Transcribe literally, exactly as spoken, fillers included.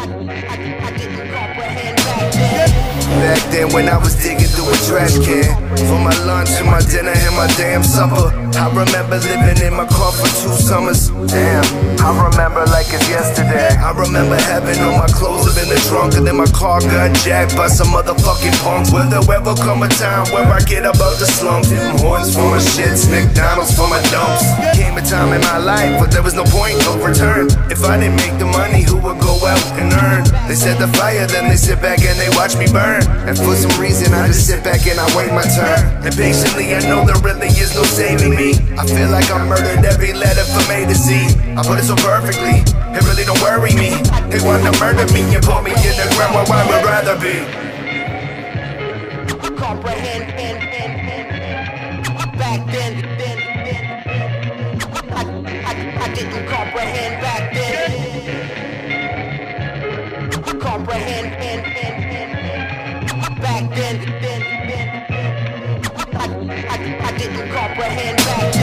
Back then when I was digging through a trash can for my lunch and my dinner and my damn supper, I remember living in my car for two summers. Damn, I remember like it's yesterday. I remember having all my clothes up in the trunk, and then my car got jacked by some motherfucking punks. Will there ever come a time where I get above the slumps? Hitting horns for my shits, McDonald's for my dumps. Came a time in my life, but there was no point, no return. If I didn't make the money, who would go out and earn? They set the fire, then they sit back and they watch me burn. And for some reason I just sit back and I wait my turn. And patiently I know there really is no saving me. I feel like I murdered every letter from A to Z. I put it so perfectly, it really don't worry me. They want to murder me and put me in the ground where I would rather be. Comprehend, back then, then, then. I, I, I didn't comprehend back then. Comprehend, back then, then, then. I, I, I didn't comprehend back then.